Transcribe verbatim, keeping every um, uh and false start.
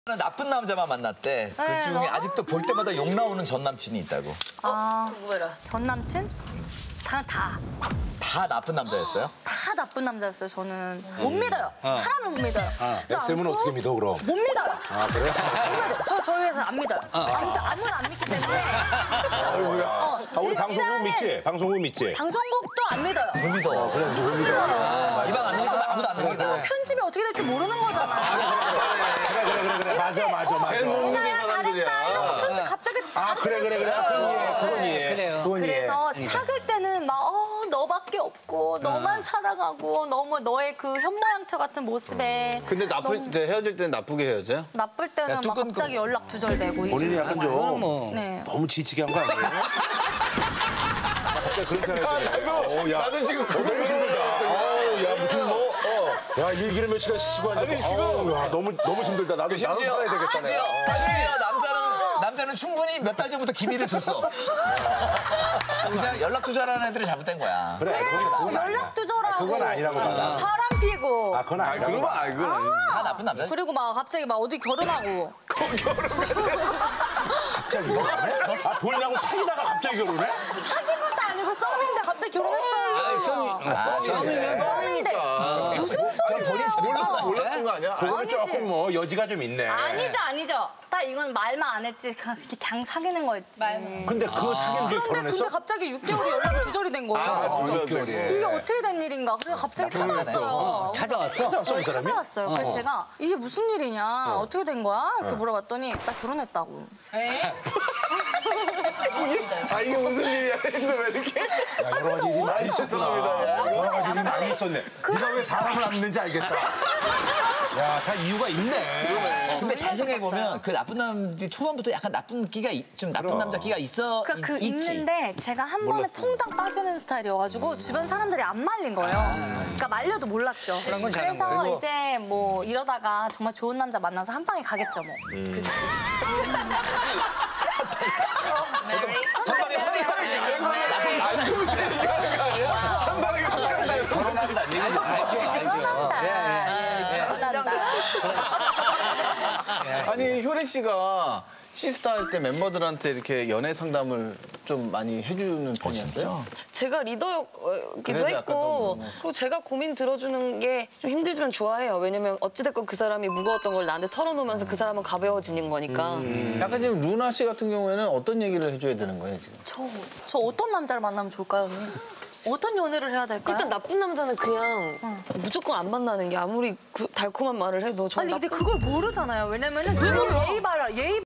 나쁜 남자만 만났대. 그 네, 중에 너무- 아직도 볼 때마다 욕 나오는 전 남친이 있다고. 아, 뭐라? 전 남친? 다, 다. 다 나쁜 남자였어요? 다 나쁜 남자였어요, 저는. 못 믿어요. 사람을 못 믿어요. 또 에스엠은 않고 어떻게 믿어, 그럼? 못 믿어요. 아, 그래? 못 믿어요. 저, 저희 회사는 안 믿어요. 아무도, 아무는 안 믿기 때문에. 아이고야. 어, 아, 우리 이- 방송국 이사는 믿지? 방송국 믿지? 방송국도 안 믿어요. 못 믿어. 그래, 누구 못 믿어? 믿어요. 이방 안 믿으면 아무도 안 이거 믿어. 편집이 어떻게 될지 모르는 거잖아요. 그래, 그래, 그래, 그래. 맞아, 맞아, 맞아. 이나야 잘했다 이러고 편집 갑자기 아, 다르게 그래, 될 그래, 수도 그래. 그건 이해해, 있어요. 그건 네. 이해해. 그건 이해해. 그래서 사귈 때는 막 어, 너밖에 없고 너만 사랑하고 너무 너의 그 현모양처 같은 모습에 근데 나쁠 너무 때 헤어질 때는 나쁘게 헤어져요? 나쁠 때는 야, 막 두근두근. 갑자기 연락 두절되고 이 본인이 약간 좀 네. 너무 지치게 한 거 아니에요? 갑자기 그런 생각이 들어요. 야, 나는 지금 너무 힘들다. 어우, 야, 무슨 뭐, 어. 야, 일기를 몇 시간씩 쉬고 하는데. 아니, 지금. 어우, 야, 너무, 너무 힘들다. 나도, 나도 심지어, 살아야 되겠다. 심지어, 내가. 심지어 남자는, 남자는 충분히 몇 달 전부터 기미를 줬어. 그냥 연락 두절하는 애들이 잘못된 거야. 그래, 그건, 그건 아니야. 연락 두절하고 그건 아니라고 봐. 바람 피고 아, 그건 아니라고 그러면 봐. 아, 이건 아니 다 나쁜 남자. 그리고 막 갑자기 막 어디 결혼하고 갑자기 결혼해? 아, 보려고 사귀다가 갑자기 결혼해? 사귄 것도 아니고 썸인데 갑자기 결혼했어요. 아, 썸이네. 썸인데 무슨 소리예요? 몰랐던 거 아니야? 그거는 아니지. 조금 뭐 여지가 좀 있네. 아니죠, 아니죠. 다 이건 말만 안 했지. 그냥, 그냥 사귀는 거였지. 근데 그 사귄 뒤에 그런데 결혼했어? 근데 갑자기 육 개월이 연락이 두절이 된 거예요. 아, 두절 이게 어떻게 된 일인가. 그래서 갑자기 찾아왔어요. 찾아왔어? 찾아왔어, 저를 그 사람이? 찾아왔어요. 그래서 제가 이게 무슨 일이냐, 어. 떻게 된 거야? 이렇게 물어봤더니 나 결혼했다고. 아, 이게 무슨 일이야? 했는데 왜 이렇게? 야, 여러 가지 일이 많이 있었구나. 여러 가지 일이 많이 있었네. 네가 왜 사람을 안 믿는지 알겠다. 야, 다 이유가 있네. 근데 잘 생각해보면 그 나쁜 남들이 초반부터 약간 나쁜 끼가, 있- 좀 나쁜 그럼. 남자 끼가 있어, 그, 그 있, 있지. 있는데 제가 한 번에 퐁당 빠지는 스타일이어가지고 주변 사람들이 안 말린 거예요. 그러니까 말려도 몰랐죠. 건 잘한 그래서 거예요. 이제 뭐 이러다가 정말 좋은 남자 만나서 한 방에 가겠죠 뭐. 그치 그치. 결혼한다, 네 얘기지. 결혼한다. 예, 결혼한다. 아니, 효린 씨가 시스타 할 때 멤버들한테 이렇게 연애 상담을 좀 많이 해주는 편이었어요? 제가 리더기도 그래서 약간 했고 좀, 뭐. 그리고 제가 고민 들어주는 게 좀 힘들지만 좋아해요. 왜냐면 어찌됐건 그 사람이 무거웠던 걸 나한테 털어놓으면서 그 사람은 가벼워지는 거니까. 약간 지금 루나 씨 같은 경우에는 어떤 얘기를 해줘야 되는 거예요, 지금? 저, 저 어떤 남자를 만나면 좋을까요, 언니? 어떤 연애를 해야 될까요? 일단 나쁜 남자는 그냥 무조건 안 만나는 게 아무리 그 달콤한 말을 해도 저는 아니 근데 나쁜 그걸 모르잖아요. 왜냐면은 누구를 예의 바라 예의